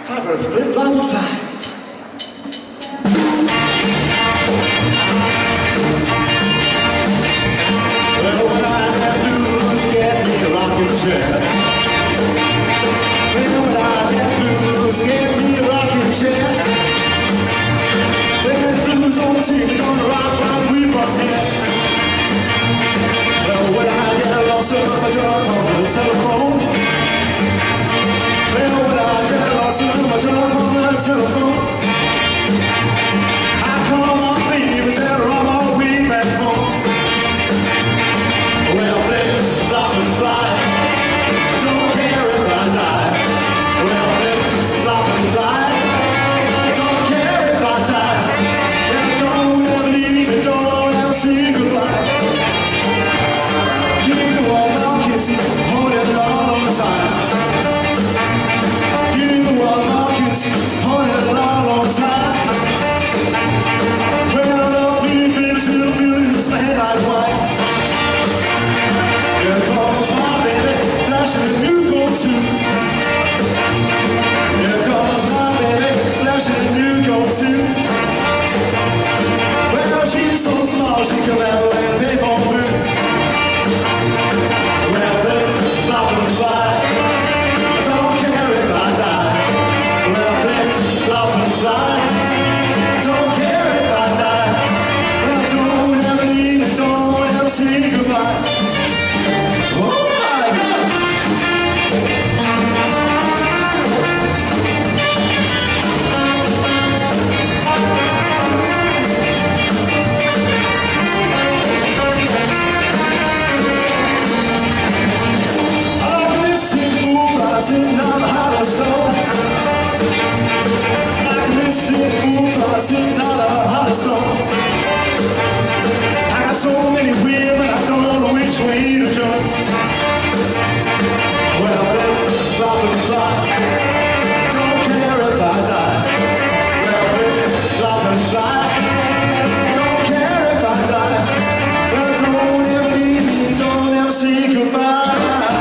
Time for a flip-flop and fight. Well, when I have blues, get me a rocking chair. Well, when I have blues, get me a rocking chair. Well, the blues on the team, gonna rock like we from here. Well, when I get lost in my jump on the telephone. Well, when I get lost in my jump on the telephone, I call my baby, tell her I'm on way back home. Well, flip, flop and fly, I don't care if I die. Well, flip, flop and fly, I don't care if I die. Well, don't ever leave me, don't ever say goodbye. Give me one more kiss, hold it all the time. Give me one more kiss, hold it all the time. Well, I love me, baby, till the feelings my head like wine. Here comes my baby, flashing a new go-to. Here comes my baby, flashing a new go-to. Well, she's so small, she can never pay for food. Well, flip, flop and fly, I don't care if I die. Well, flip, flop and fly, I don't care if I die. Well, don't ever leave me, don't ever say goodbye. Sitting on the hollow stone, I can miss it, ooh, sitting on the hollow stone. I got so many women, I don't know which way to jump. Well, flip, flop and fly, I don't care if I die. Well, flip, flop and fly, I don't care if I die. Well, don't ever leave me, don't ever say goodbye.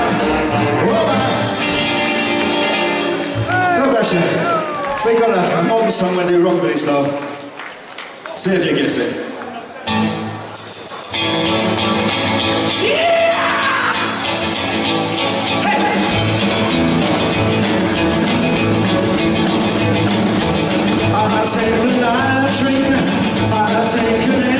We got a modern song we do rockabilly style. See if you get it. Yeah! Hey! I take the night train, I take an